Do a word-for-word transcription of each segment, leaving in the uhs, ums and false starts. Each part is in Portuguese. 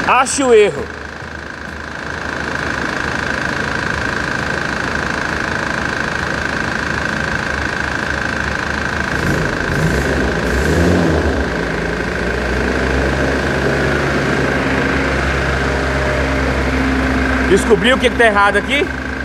Ache o erro. Descobriu o que está errado aqui?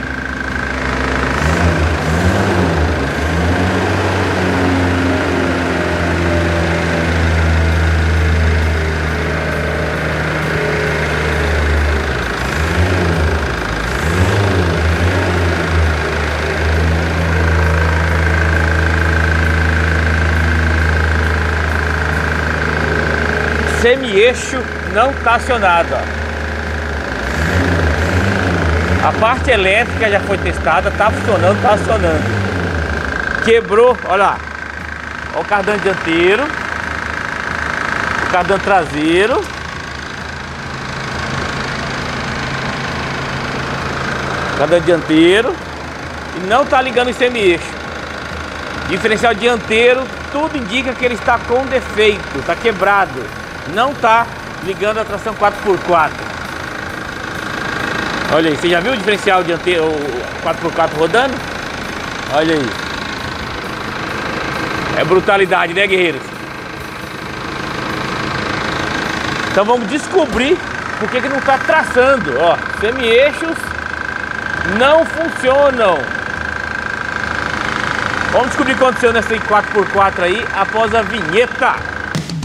Semi-eixo não está acionado, ó. A parte elétrica já foi testada, tá funcionando, tá acionando. Quebrou, olha lá. Olha o cardan dianteiro, o cardan traseiro. Cardan dianteiro. E não tá ligando o semi-eixo. Diferencial dianteiro, tudo indica que ele está com defeito, tá quebrado. Não tá ligando a tração quatro por quatro. Olha aí, você já viu o diferencial dianteiro, o quatro por quatro rodando? Olha aí. É brutalidade, né, guerreiros? Então vamos descobrir por que que não está traçando. Ó, semi-eixos não funcionam. Vamos descobrir o que aconteceu nessa quatro por quatro aí após a vinheta.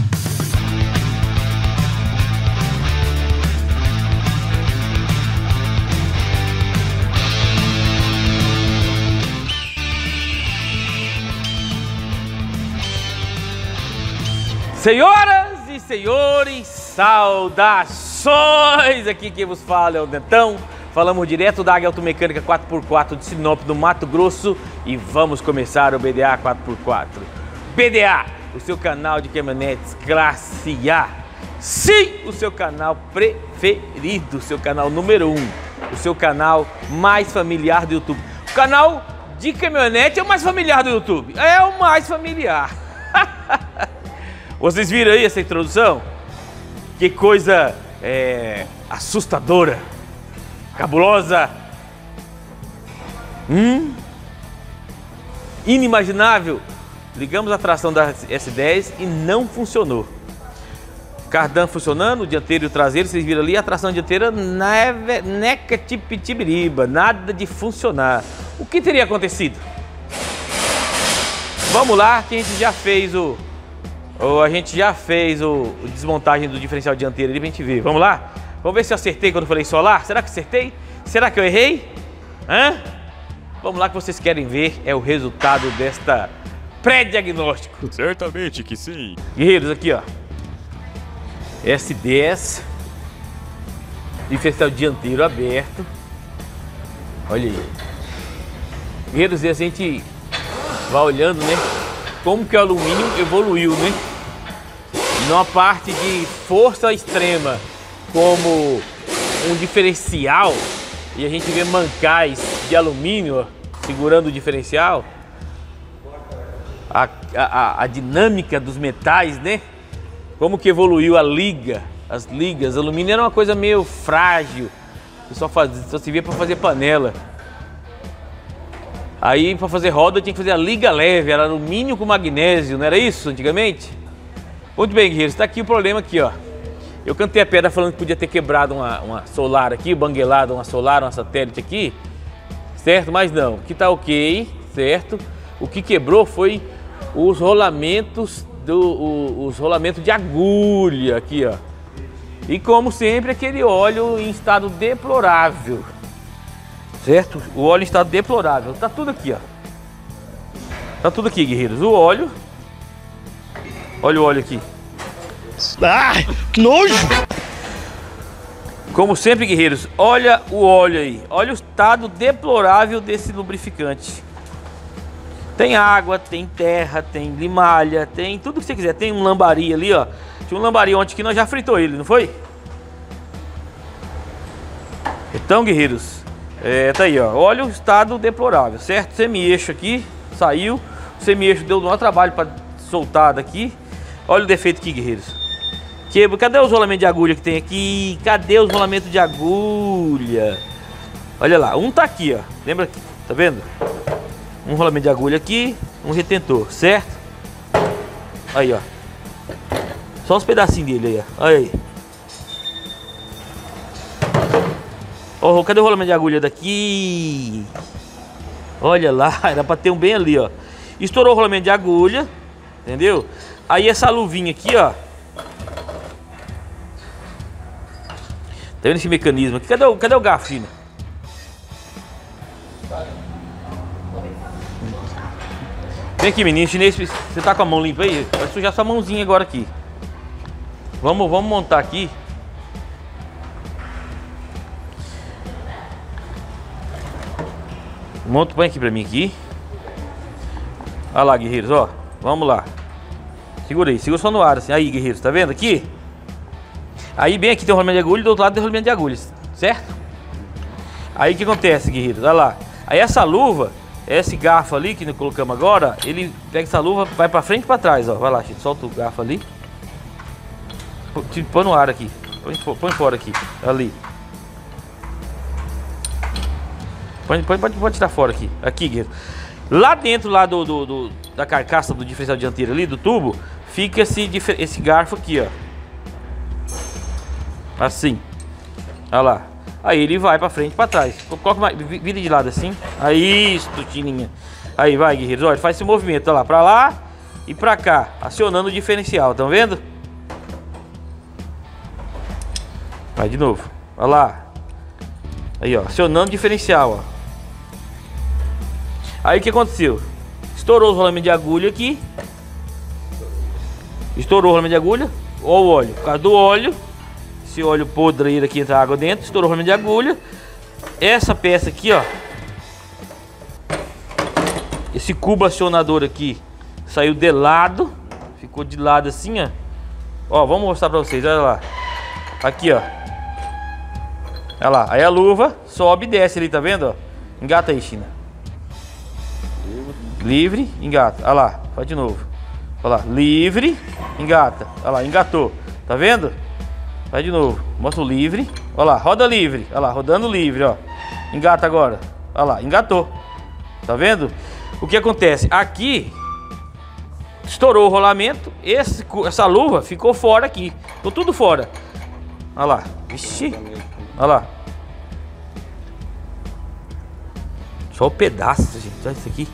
Senhoras e senhores, saudações! Aqui quem vos fala é o Dentão. Falamos direto da Águia Automecânica quatro por quatro de Sinop, no Mato Grosso. E vamos começar o B D A quatro por quatro. B D A, o seu canal de caminhonetes classe A. Sim, o seu canal preferido, o seu canal número um. O seu canal mais familiar do YouTube. O canal de caminhonete é o mais familiar do YouTube. É o mais familiar. Vocês viram aí essa introdução? Que coisa é, assustadora, cabulosa, hum, inimaginável. Ligamos a tração da S dez e não funcionou. Cardan funcionando, o dianteiro e o traseiro, vocês viram ali, a tração dianteira neve, neca tipitibiriba, nada de funcionar. O que teria acontecido? Vamos lá, que a gente já fez o... Ou a gente já fez o, o desmontagem do diferencial dianteiro ali pra gente ver. Vamos lá? Vamos ver se eu acertei quando eu falei solar. Será que acertei? Será que eu errei? Hã? Vamos lá que vocês querem ver é o resultado desta pré-diagnóstico. Certamente que sim. Guerreiros, aqui ó. S dez. Diferencial dianteiro aberto. Olha aí. Guerreiros, e a gente vai olhando, né? Como que o alumínio evoluiu, né? Numa parte de força extrema, como um diferencial, e a gente vê mancais de alumínio ó, segurando o diferencial, a, a, a dinâmica dos metais, né? Como que evoluiu a liga, as ligas. O alumínio era uma coisa meio frágil, que só, faz, só se via para fazer panela. Aí, para fazer roda, tinha que fazer a liga leve, era alumínio com magnésio, não era isso antigamente? Muito bem, guerreiros, está aqui o problema aqui, ó. Eu cantei a pedra falando que podia ter quebrado uma, uma solar aqui, banguelado uma solar, uma satélite aqui, certo? Mas não, aqui tá ok, certo? O que quebrou foi os rolamentos, do, o, os rolamentos de agulha aqui, ó. E como sempre, aquele óleo em estado deplorável. Certo? O óleo em estado deplorável. Tá tudo aqui, ó. Tá tudo aqui, guerreiros. O óleo. Olha o óleo aqui. Ai, que nojo! Como sempre, guerreiros, olha o óleo aí. Olha o estado deplorável desse lubrificante. Tem água, tem terra, tem limalha, tem tudo que você quiser. Tem um lambari ali, ó. Tinha um lambari ontem que nós já fritou ele, não foi? Então, guerreiros, é, tá aí, ó. Olha o estado deplorável, certo? Semi-eixo aqui, saiu. O semi-eixo deu um maior trabalho para soltar daqui. Olha o defeito aqui, guerreiros. Quebra. Cadê os rolamentos de agulha que tem aqui? Cadê os rolamentos de agulha? Olha lá, um tá aqui, ó. Lembra aqui? Tá vendo? Um rolamento de agulha aqui, um retentor, certo? Aí, ó. Só os pedacinhos dele aí, ó. Olha aí. Oh, cadê o rolamento de agulha daqui? Olha lá, era pra ter um bem ali, ó. Estourou o rolamento de agulha, entendeu? Aí essa luvinha aqui, ó. Tá vendo esse mecanismo aqui? Cadê o, cadê o garfo, China? Vem aqui, menino. Chinês, você tá com a mão limpa aí? Vai sujar sua mãozinha agora aqui. Vamos, vamos montar aqui. Monta, põe aqui pra mim aqui. Olha lá, guerreiros, ó. Vamos lá. Segura aí, segura só no ar assim. Aí, guerreiros, tá vendo aqui? Aí bem aqui tem um rolamento de agulha e do outro lado tem um rolamento de agulhas, certo? Aí o que acontece, guerreiros? Olha lá. Aí essa luva, esse garfo ali que nós colocamos agora, ele pega essa luva, vai pra frente e pra trás, ó. Vai lá, Chico, solta o garfo ali. Põe no ar aqui. Põe, põe fora aqui. Ali. Põe, põe, pode, pode tirar fora aqui. Aqui, guerreiro. Lá dentro lá do, do, do, da carcaça do diferencial dianteiro ali, do tubo, fica esse, esse garfo aqui, ó. Assim. Olha lá. Aí ele vai pra frente e pra trás. Coloca mais, vira de lado assim. Aí, isso, Tininha. Aí vai, guerreiros. Olha, faz esse movimento, olha lá, pra lá e pra cá, acionando o diferencial, estão vendo? Vai de novo. Olha lá. Aí, ó, acionando o diferencial, ó. Aí o que aconteceu? Estourou os rolamentos de agulha aqui. Estourou o rolamento de agulha. Ó o óleo. Por causa do óleo, esse óleo podre aí daqui, entra água dentro. Estourou o rolamento de agulha. Essa peça aqui, ó, esse cubo acionador aqui saiu de lado. Ficou de lado assim, ó. Ó, vamos mostrar pra vocês, olha lá. Aqui, ó. Olha lá, aí a luva sobe e desce ali, tá vendo, ó? Engata aí, China. Livre, engata. Olha lá, faz de novo. Olha lá, livre, engata. Olha lá, engatou. Tá vendo? Vai de novo. Mostra o livre. Olha lá, roda livre. Olha lá, rodando livre, ó. Engata agora. Olha lá, engatou. Tá vendo? O que acontece? Aqui estourou o rolamento. Esse, essa luva ficou fora aqui. Ficou tudo fora. Olha lá. Vixe. Olha lá. Só o pedaço, gente. Olha isso aqui.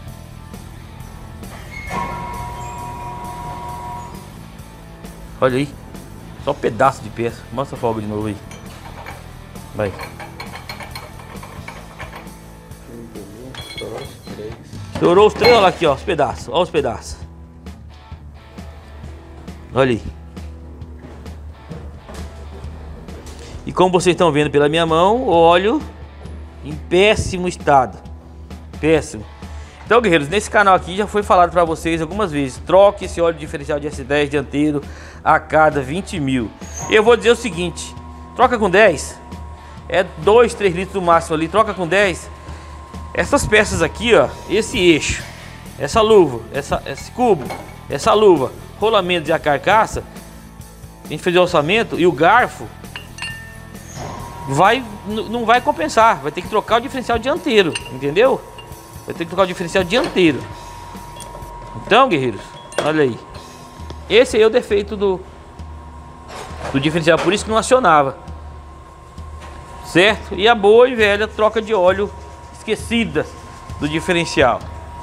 Olha aí. Só um pedaço de peça. Mostra a folga de novo aí. Vai. Estourou os três, olha aqui, ó, os pedaços. Olha os pedaços. Olha aí. E como vocês estão vendo pela minha mão, o óleo em péssimo estado. Péssimo. Então, guerreiros, nesse canal aqui já foi falado para vocês algumas vezes. Troque esse óleo diferencial de S dez dianteiro a cada vinte mil. E eu vou dizer o seguinte: troca com dez. É dois, três litros no máximo ali. Troca com dez. Essas peças aqui, ó, esse eixo, essa luva, essa, esse cubo, essa luva, rolamento e a carcaça, a gente fez o orçamento e o garfo, vai, não vai compensar. Vai ter que trocar o diferencial dianteiro, entendeu? Vai ter que trocar o diferencial dianteiro. Então, guerreiros, olha aí. Esse aí é o defeito do, do diferencial, por isso que não acionava. Certo? E a boa e velha troca de óleo esquecida do diferencial.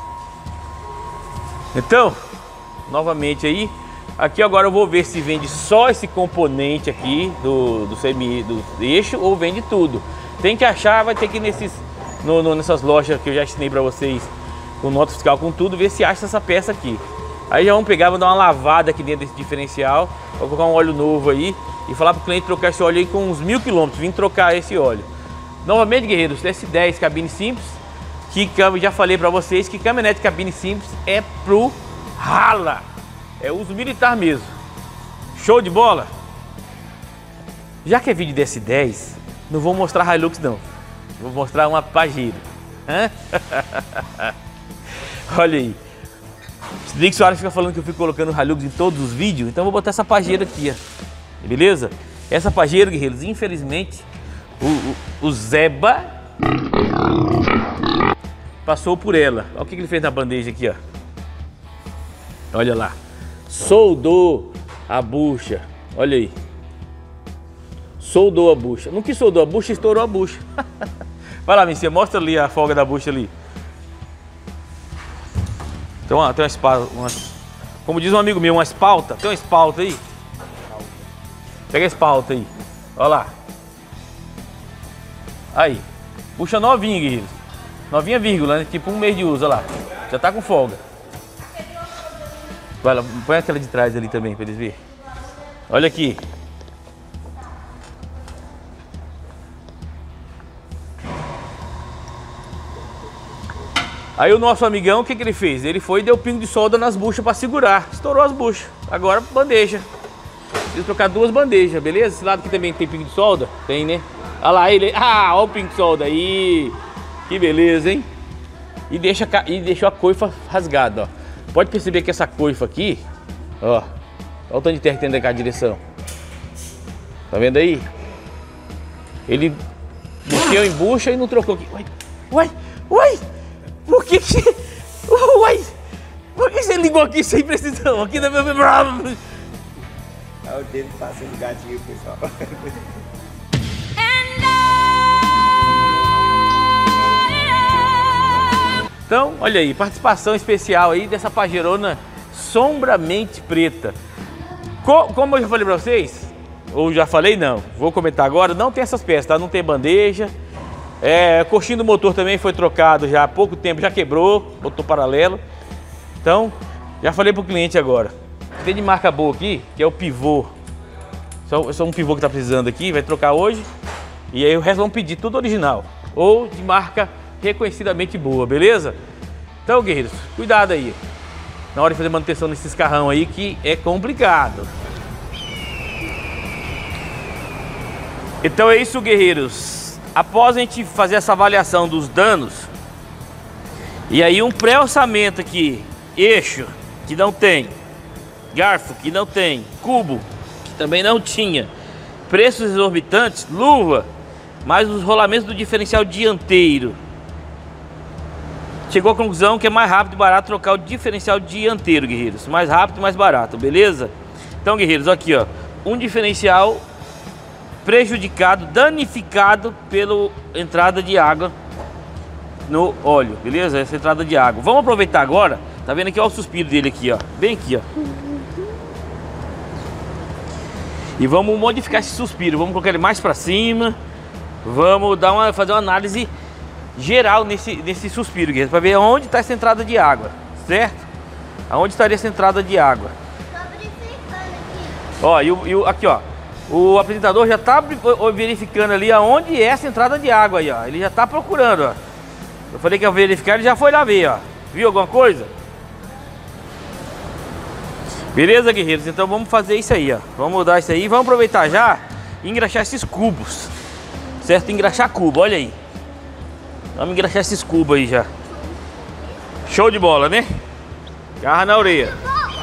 Então, novamente aí, aqui agora eu vou ver se vende só esse componente aqui do, do semi do eixo ou vende tudo. Tem que achar, vai ter que ir nesses, no, no, nessas lojas que eu já ensinei para vocês, com nota fiscal, com tudo, ver se acha essa peça aqui. Aí já vamos pegar, vamos dar uma lavada aqui dentro desse diferencial, vou colocar um óleo novo aí e falar para o cliente trocar esse óleo aí com uns mil quilômetros, vim trocar esse óleo. Novamente, guerreiros, S dez cabine simples, que já falei para vocês que caminhonete cabine simples é pro rala, é uso militar mesmo. Show de bola? Já que é vídeo de S dez, não vou mostrar Hilux não, vou mostrar uma Pajero. Olha aí. Rodrigo Soares fica falando que eu fico colocando Hilux em todos os vídeos, então eu vou botar essa Pajero aqui, ó. beleza? Essa pajeira, guerreiros, infelizmente, o, o, o Zeba passou por ela. Olha o que ele fez na bandeja aqui, ó. Olha lá. Soldou a bucha. Olha aí. Soldou a bucha. Não que soldou a bucha, estourou a bucha. Vai lá, Messias, mostra ali a folga da bucha ali. Tem uma, tem uma espalda, uma, como diz um amigo meu, uma espalta. Tem uma espalta aí? Pega a espalta aí. Olha lá. Aí. Bucha novinha, guerreiros. Novinha vírgula, né? Tipo um mês de uso, olha lá. Já tá com folga. Vai lá, põe aquela de trás ali também pra eles verem. Olha aqui. Aí o nosso amigão, o que, que ele fez? Ele foi e deu pingo de solda nas buchas para segurar. Estourou as buchas. Agora bandeja. Preciso trocar duas bandejas, beleza? Esse lado aqui também tem pingo de solda? Tem, né? Olha lá ele. Ah, olha o pingo de solda aí. Que beleza, hein? E, deixa, e deixou a coifa rasgada, ó. Pode perceber que essa coifa aqui, ó. Olha o tanto de terra que tem daquela direção. Tá vendo aí? Ele mexeu em bucha e não trocou aqui. Uai, uai, uai. Por que que... Uai! Por que você ligou aqui sem precisão? Aqui na minha... É o dedo passando gatinho, pessoal. Então, olha aí, participação especial aí dessa pajeirona sombramente preta. Co como eu já falei pra vocês, ou já falei não, vou comentar agora, não tem essas peças, tá? Não tem bandeja. É, coxinha do motor também foi trocado já há pouco tempo, já quebrou, motor paralelo. Então, já falei pro cliente agora. Tem de marca boa aqui, que é o pivô. Só, só um pivô que tá precisando aqui, vai trocar hoje. E aí o resto vão pedir tudo original. Ou de marca reconhecidamente boa, beleza? Então, guerreiros, cuidado aí. Na hora de fazer manutenção nesses carrão aí, que é complicado. Então é isso, guerreiros. Após a gente fazer essa avaliação dos danos, e aí um pré-orçamento aqui, eixo, que não tem, garfo, que não tem, cubo, que também não tinha, preços exorbitantes, luva, mais os rolamentos do diferencial dianteiro. Chegou à conclusão que é mais rápido e barato trocar o diferencial dianteiro, guerreiros. Mais rápido e mais barato, beleza? Então, guerreiros, aqui ó, um diferencial prejudicado, danificado pela entrada de água no óleo, beleza? Essa entrada de água. Vamos aproveitar agora, tá vendo aqui, ó, o suspiro dele aqui, ó, bem aqui, ó. E vamos modificar esse suspiro, vamos colocar ele mais para cima. Vamos dar uma, fazer uma análise geral nesse, nesse suspiro, para ver onde está essa entrada de água, certo? Aonde estaria essa entrada de água? Ó, e, o, e o, aqui, ó. O apresentador já está verificando ali aonde é essa entrada de água aí, ó. Ele já está procurando, ó. Eu falei que ia verificar, ele já foi lá ver, ó. Viu alguma coisa? Beleza, guerreiros? Então vamos fazer isso aí, ó. Vamos mudar isso aí. Vamos aproveitar já e engraxar esses cubos. Certo? Engraxar cubo, olha aí. Vamos engraxar esses cubos aí já. Show de bola, né? Garra na orelha.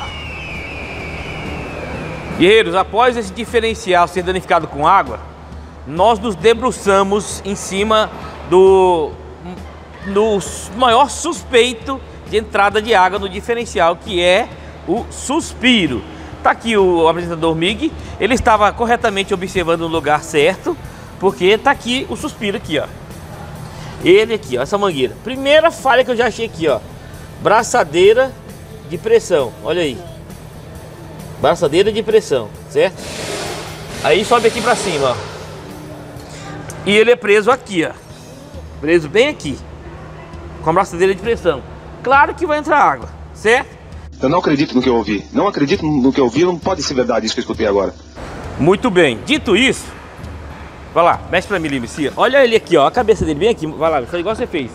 Guerreiros, após esse diferencial ser danificado com água, nós nos debruçamos em cima do, do maior suspeito de entrada de água no diferencial, que é o suspiro. Tá aqui o apresentador Mig, ele estava corretamente observando o lugar certo, porque tá aqui o suspiro aqui, ó. Ele aqui, ó, essa mangueira. Primeira falha que eu já achei aqui, ó. Braçadeira de pressão, olha aí. Braçadeira de pressão, certo? Aí sobe aqui pra cima, ó. E ele é preso aqui, ó. Preso bem aqui, com a braçadeira de pressão. Claro que vai entrar água, certo? Eu não acredito no que eu ouvi. Não acredito no que eu ouvi, não pode ser verdade isso que eu escutei agora. Muito bem. Dito isso, vai lá, mexe pra mim, Limecia. Olha ele aqui, ó, a cabeça dele bem aqui. Vai lá, faz igual você fez.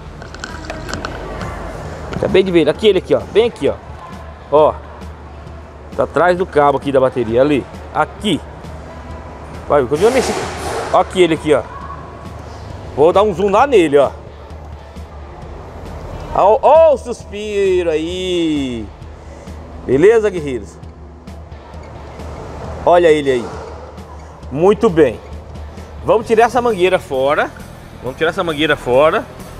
Acabei de ver, aqui ele aqui, ó, bem aqui, ó. Ó, tá atrás do cabo aqui da bateria, ali. Aqui. Vai, eu vou mexer. Ó aqui ele aqui, ó. Vou dar um zoom lá nele, ó. Ó, ó o suspiro aí. Beleza, guerreiros? Olha ele aí. Muito bem. Vamos tirar essa mangueira fora. Vamos tirar essa mangueira fora.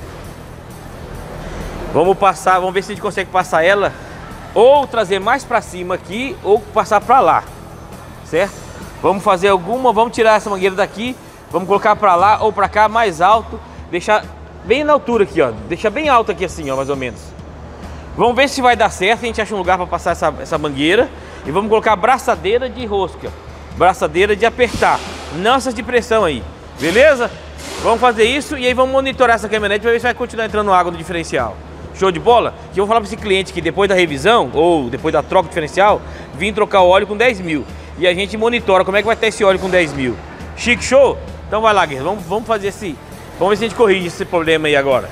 Vamos passar, vamos ver se a gente consegue passar ela ou trazer mais para cima aqui ou passar para lá, certo? Vamos fazer alguma, vamos tirar essa mangueira daqui, vamos colocar para lá ou para cá mais alto, deixar bem na altura aqui, ó, deixar bem alto aqui assim, ó, mais ou menos. Vamos ver se vai dar certo, a gente acha um lugar para passar essa, essa mangueira e vamos colocar braçadeira de rosca, braçadeira de apertar, não essas de pressão aí, beleza? Vamos fazer isso e aí vamos monitorar essa caminhonete para ver se vai continuar entrando água no diferencial. Show de bola? Que eu vou falar para esse cliente que depois da revisão ou depois da troca do diferencial, vim trocar o óleo com dez mil. E a gente monitora como é que vai estar esse óleo com dez mil. Chique, show? Então vai lá, guerreiro. Vamos, vamos fazer esse... Vamos ver se a gente corrige esse problema aí agora.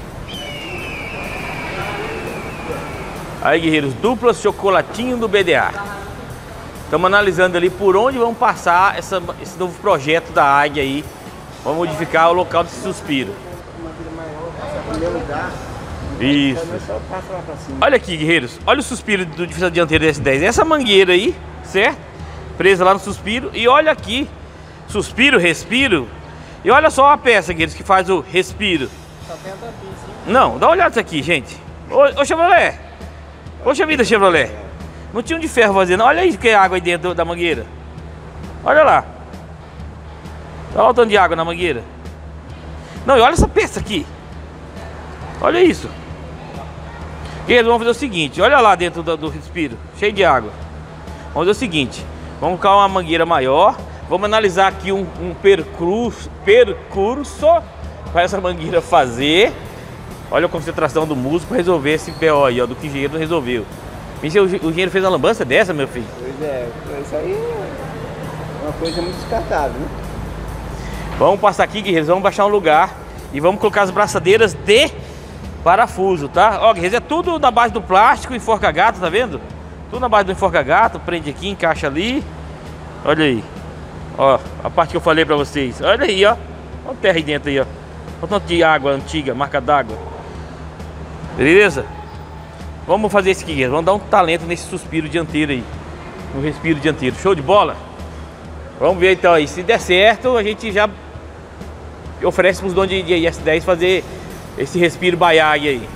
Aí, guerreiros, dupla chocolatinho do B D A. Estamos analisando ali por onde vamos passar essa, esse novo projeto da Águia aí. Vamos modificar o local desse suspiro. Isso. Olha aqui, guerreiros. Olha o suspiro do diferencial dianteiro do S dez. Essa mangueira aí, certo? Presa lá no suspiro. E olha aqui. Suspiro, respiro. E olha só a peça, guerreiros, que faz o respiro. Não, dá uma olhada nisso aqui, gente. Ô, ô Chevrolet. Poxa vida, Chevrolet. Não tinha um de ferro fazendo. Olha aí que é água aí dentro da mangueira. Olha lá. Olha o tanto de água na mangueira. Não, e olha essa peça aqui. Olha isso. E eles vão fazer o seguinte, olha lá dentro do, do respiro, cheio de água. Vamos fazer o seguinte, vamos colocar uma mangueira maior, vamos analisar aqui um, um percurso, percurso para essa mangueira fazer. Olha a concentração do músculo para resolver esse P O aí, ó, do que o engenheiro não resolveu. Mentira, o engenheiro fez uma lambança dessa, meu filho? Pois é, isso aí é uma coisa muito descartável, né? Vamos passar aqui, guerreiros, vamos baixar um lugar e vamos colocar as braçadeiras de parafuso, tá? Ó, guerreiros, é tudo na base do plástico, enforca gato, tá vendo? Tudo na base do enforca gato, prende aqui, encaixa ali. Olha aí. Ó, a parte que eu falei pra vocês. Olha aí, ó. Olha a terra aí dentro aí, ó. Olha o tanto de água antiga, marca d'água. Beleza? Vamos fazer isso aqui, guerreiros. Vamos dar um talento nesse suspiro dianteiro aí. No respiro dianteiro. Show de bola? Vamos ver então aí. Se der certo, a gente já oferece para os donos de, de S dez fazer esse respiro baiague aí.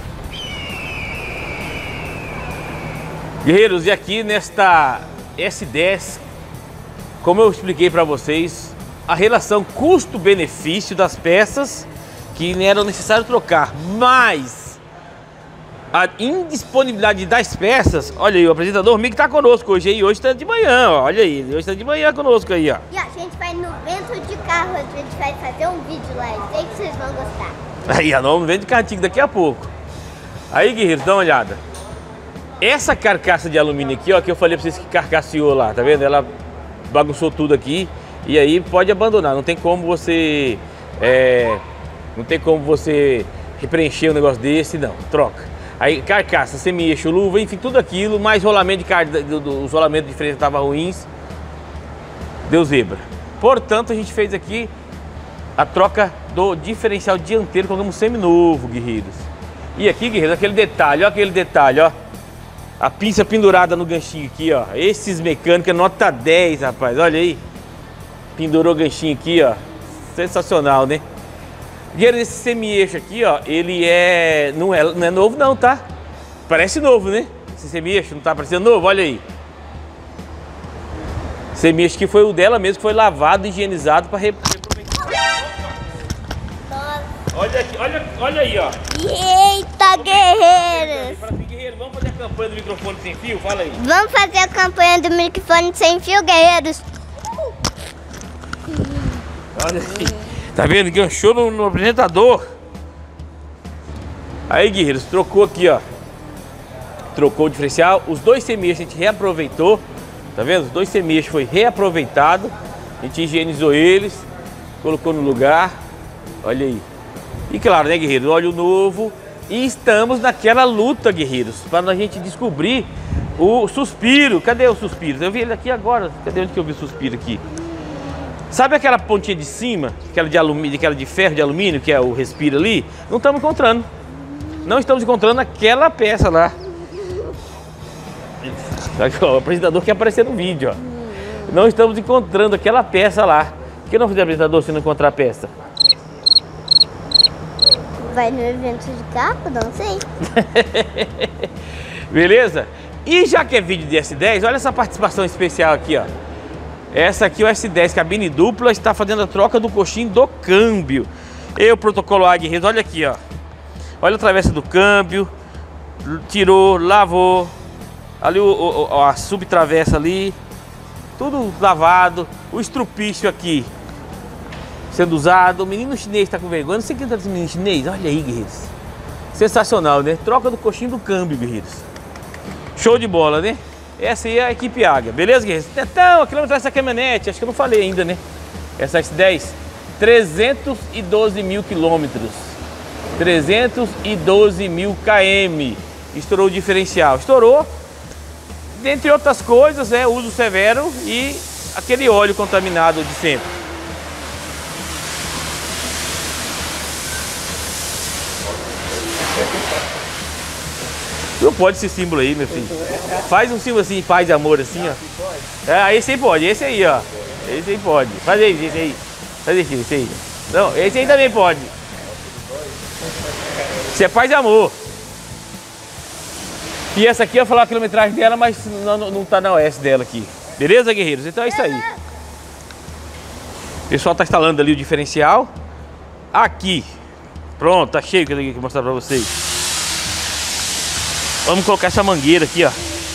Guerreiros, e aqui nesta S dez, como eu expliquei para vocês, a relação custo-benefício das peças que não era necessário trocar, mas a indisponibilidade das peças. Olha aí, o apresentador Mick tá conosco hoje aí, hoje tá de manhã, ó, olha aí, hoje tá de manhã conosco aí, ó. E a gente vai no vento de carro, a gente vai fazer um vídeo lá, eu sei que vocês vão gostar. Aí, não, não vem de carro antigo daqui a pouco. Aí, guerreiros, dá uma olhada. Essa carcaça de alumínio aqui, ó, que eu falei pra vocês que carcaceou lá, tá vendo? Ela bagunçou tudo aqui. E aí pode abandonar, não tem como você é, não tem como você preencher um negócio desse, não, troca. Aí carcaça, semi-eixo, luva, enfim, tudo aquilo, mais rolamento de carga, do, do, os rolamentos de frente estavam ruins, deu zebra. Portanto, a gente fez aqui a troca do diferencial dianteiro, colocamos semi-novo, guerreiros. E aqui, guerreiros, aquele detalhe, ó, aquele detalhe, ó. A pinça pendurada no ganchinho aqui, ó. Esses mecânicos é nota dez, rapaz, olha aí. Pendurou o ganchinho aqui, ó. Sensacional, né? Guerreiro, esse semi-eixo aqui, ó, ele é não, é... não é novo não, tá? Parece novo, né? Esse semi-eixo não tá parecendo novo, olha aí. Semi-eixo que foi o dela mesmo, que foi lavado, higienizado para reaproveitar. Olha aqui, olha, olha aí, ó. Eita, guerreiros! Fala assim, guerreiro, vamos fazer a campanha do microfone sem fio? Fala aí. Vamos fazer a campanha do microfone sem fio, guerreiros. Olha aí. Tá vendo? Ganchou no, no apresentador. Aí, guerreiros, trocou aqui, ó. Trocou o diferencial. Os dois semi-eixos a gente reaproveitou. Tá vendo? Os dois semi-eixos foi reaproveitado. A gente higienizou eles. Colocou no lugar. Olha aí. E claro, né, guerreiros? Óleo novo. E estamos naquela luta, guerreiros, para a gente descobrir o suspiro. Cadê o suspiro? Eu vi ele aqui agora. Cadê onde que eu vi o suspiro aqui? Sabe aquela pontinha de cima, aquela de alumínio, aquela de ferro de alumínio, que é o respiro ali? Não estamos encontrando. Não estamos encontrando aquela peça lá. O apresentador quer aparecer no vídeo, ó. não estamos encontrando aquela peça lá. Por que não fazer apresentador se não encontrar a peça? Vai no evento de carro? Não sei. Beleza? E já que é vídeo de S dez, olha essa participação especial aqui, ó. Essa aqui é o S dez, cabine dupla, está fazendo a troca do coxim do câmbio. E o protocolo A Guerreiros, olha aqui, ó. Olha a travessa do câmbio. Tirou, lavou. Ali o, o, a subtravessa ali. Tudo lavado. O estrupício aqui sendo usado. O menino chinês está com vergonha. Não sei quem tá desse menino chinês. Olha aí, guerreiros. Sensacional, né? Troca do coxinho do câmbio, guerreiros. Show de bola, né? Essa aí é a equipe Águia. Beleza, guerreiros? Então, a quilometragem dessa caminhonete, acho que eu não falei ainda, né? Essa S dez, trezentos e doze mil quilômetros. trezentos e doze mil quilômetros. Estourou o diferencial. Estourou, dentre outras coisas, é uso severo e aquele óleo contaminado de sempre. Não pode esse símbolo aí, meu filho. Faz um símbolo assim, paz e amor, assim, ó. É, esse aí pode, esse aí, ó. Esse aí pode. Faz aí, esse aí. Faz esse, esse aí. Não, esse aí também pode. Isso é paz e amor. E essa aqui eu vou falar a quilometragem dela, mas não, não, não tá na O S dela aqui. Beleza, guerreiros? Então é isso aí. O pessoal tá instalando ali o diferencial. Aqui. Pronto, tá cheio que eu tenho que mostrar pra vocês. Vamos colocar essa mangueira aqui, ó.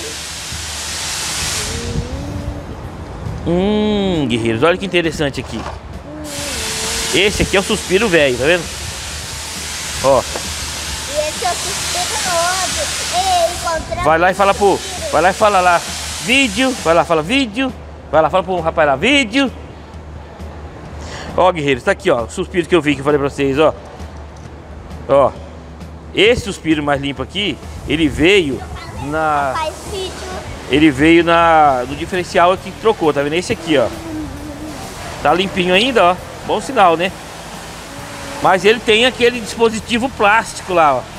Hum, guerreiros, olha que interessante aqui. Esse aqui é o suspiro velho, tá vendo? Ó. E esse é o suspiro novo. Ei, vai lá e fala pro... Vai lá e fala lá. Vídeo. Vai lá, fala vídeo. Vai lá, fala pro rapaz lá, vídeo. Ó, guerreiros, tá aqui, ó. O suspiro que eu vi, que eu falei pra vocês, ó. Ó. Esse suspiro mais limpo aqui, ele veio na... Ele veio na... no diferencial aqui que trocou, tá vendo? Esse aqui, ó. Tá limpinho ainda, ó. Bom sinal, né? Mas ele tem aquele dispositivo plástico lá, ó.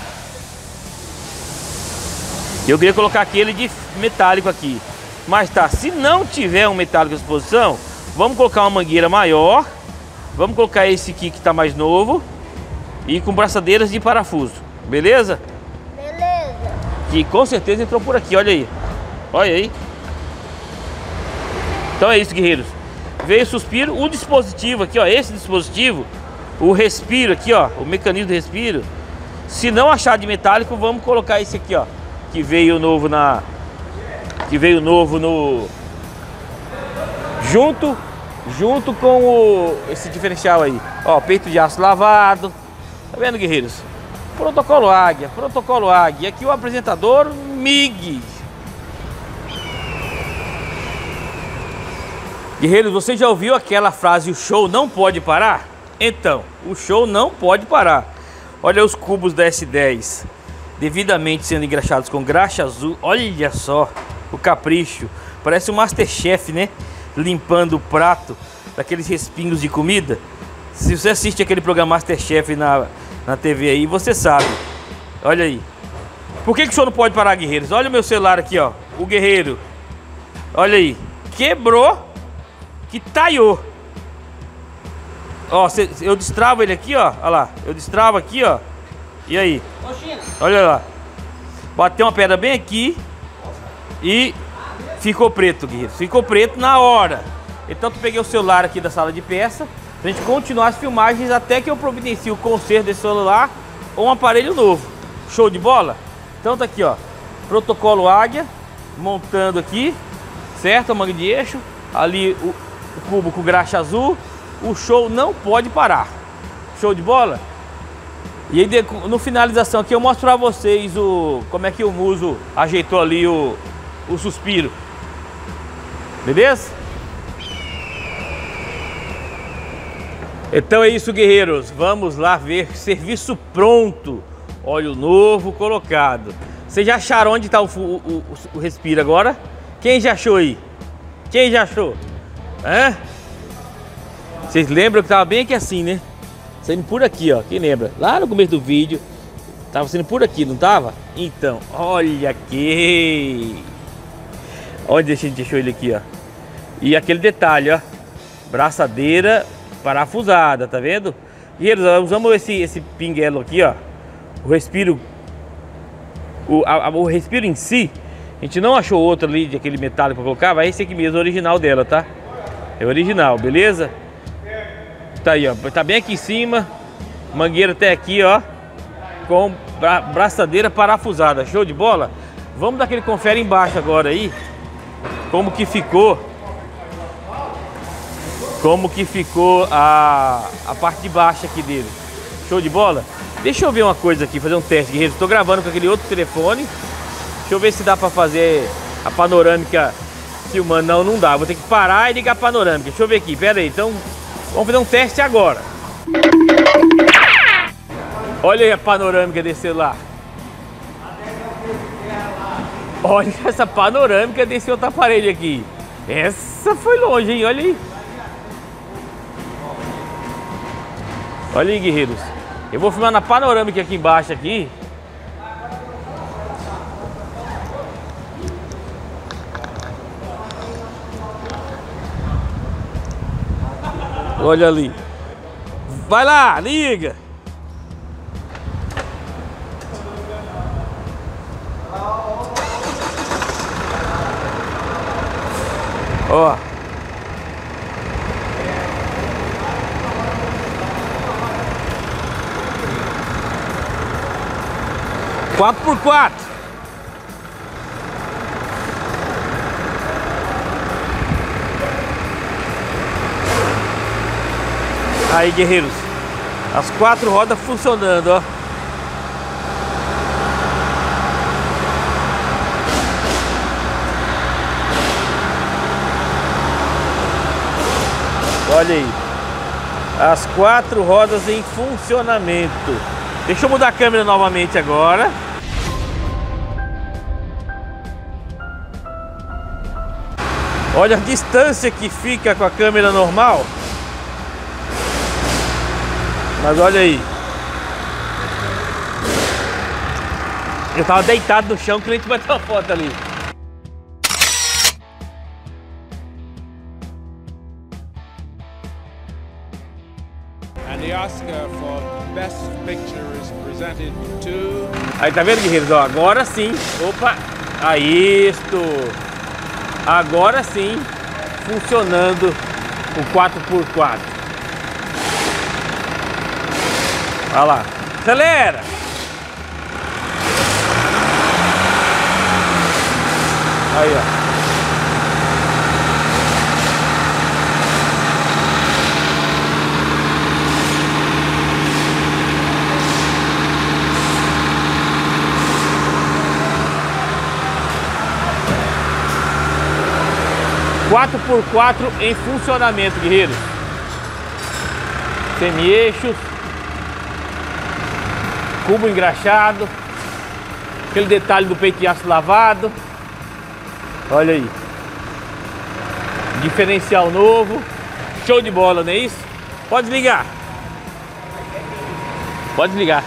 Eu queria colocar aquele de metálico aqui. Mas tá, se não tiver um metálico à disposição, vamos colocar uma mangueira maior. Vamos colocar esse aqui que tá mais novo. E com braçadeiras de parafuso. Beleza? Beleza. Que com certeza entrou por aqui, olha aí. Olha aí. Então é isso, guerreiros. Veio o suspiro, o dispositivo aqui, ó. Esse dispositivo, o respiro aqui, ó. O mecanismo de respiro. Se não achar de metálico, vamos colocar esse aqui, ó. Que veio novo na... Que veio novo no... Junto... Junto com o... esse diferencial aí. Ó, peito de aço lavado. Tá vendo, guerreiros? Protocolo Águia, protocolo Águia. Aqui o apresentador Mig. Guerreiros, você já ouviu aquela frase, o show não pode parar? Então, o show não pode parar. Olha os cubos da S dez, devidamente sendo engraxados com graxa azul. Olha só o capricho. Parece um Masterchef, né? Limpando o prato daqueles respingos de comida. Se você assiste aquele programa Masterchef na, na T V aí, você sabe. Olha aí. Por que, que o senhor não pode parar, guerreiros? Olha o meu celular aqui, ó. O guerreiro. Olha aí. Quebrou. Que taiou. Ó, cê, eu destravo ele aqui, ó. Olha lá. Eu destravo aqui, ó. E aí? Olha lá. Bateu uma pedra bem aqui. E ficou preto, guerreiros. Ficou preto na hora. Então, eu peguei o celular aqui da sala de peça. Pra gente continuar as filmagens até que eu providencie o conserto desse celular ou um aparelho novo. Show de bola? Então tá aqui, ó. Protocolo Águia. Montando aqui. Certo? A manga de eixo. Ali o, o cubo com graxa azul. O show não pode parar. Show de bola? E aí no finalização aqui eu mostro pra vocês o, como é que o Muso ajeitou ali o, o suspiro. Beleza? Então é isso, guerreiros. Vamos lá ver serviço pronto. Óleo novo colocado. Vocês já acharam onde está o, o, o, o respiro agora? Quem já achou aí? Quem já achou? Hã? Vocês lembram que estava bem aqui assim, né? Saindo por aqui, ó. Quem lembra? Lá no começo do vídeo tava saindo por aqui, não tava? Então, olha aqui. Onde a gente achou ele aqui, ó. E aquele detalhe, ó, braçadeira parafusada, tá vendo? Guerreiros, nós usamos esse, esse pinguelo aqui, ó, o respiro, o, a, o respiro em si, a gente não achou outro ali de aquele metálico pra colocar, vai esse aqui mesmo, o original dela, tá? É original, beleza? Tá aí, ó, tá bem aqui em cima, mangueira até aqui, ó, com bra braçadeira parafusada, show de bola? Vamos dar aquele confere embaixo agora aí, como que ficou, como que ficou a, a parte de baixo aqui dele, show de bola? Deixa eu ver uma coisa aqui, fazer um teste, guerreiro, estou gravando com aquele outro telefone, deixa eu ver se dá para fazer a panorâmica filmando, não, não dá, vou ter que parar e ligar a panorâmica, deixa eu ver aqui, pera aí, então vamos fazer um teste agora. Olha aí a panorâmica desse celular. Olha essa panorâmica desse outro aparelho aqui. Essa foi longe, hein? Olha aí. Olha aí, guerreiros. Eu vou filmar na panorâmica aqui embaixo aqui. Olha ali. Vai lá, liga. Ó. quatro por quatro. Aí, guerreiros. As quatro rodas funcionando, ó. Olha aí, as quatro rodas em funcionamento. Deixa eu mudar a câmera novamente agora. Olha a distância que fica com a câmera normal. Mas olha aí. Eu tava deitado no chão, o cliente bateu uma foto ali. And the Oscar for Best Picture is presented to... Aí, tá vendo, guerreiros? Ó, agora sim. Opa! Aí, isto. Agora sim, funcionando o quatro por quatro. Olha lá. Acelera! Aí, ó. quatro por quatro em funcionamento, guerreiros. Semi-eixos, cubo engraxado, aquele detalhe do peito de aço lavado. Olha aí. Diferencial novo. Show de bola, não é isso? Pode ligar. Pode ligar.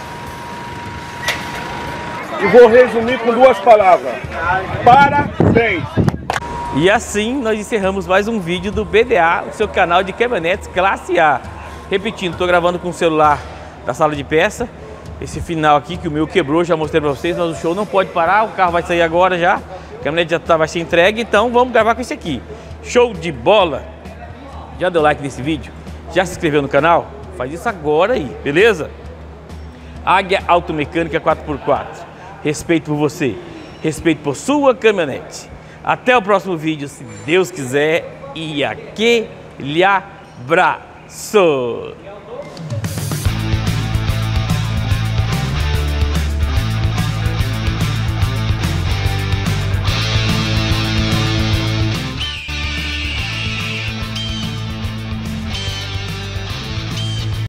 E vou resumir com duas palavras. Parabéns! E assim nós encerramos mais um vídeo do B D A, o seu canal de caminhonetes classe A. Repetindo, estou gravando com o celular da sala de peça. Esse final aqui que o meu quebrou, já mostrei para vocês, mas o show não pode parar, o carro vai sair agora já. A caminhonete já tá, vai ser entregue, então vamos gravar com esse aqui. Show de bola! Já deu like nesse vídeo? Já se inscreveu no canal? Faz isso agora aí, beleza? Águia Automecânica quatro por quatro. Respeito por você, respeito por sua caminhonete. Até o próximo vídeo, se Deus quiser, e aquele abraço!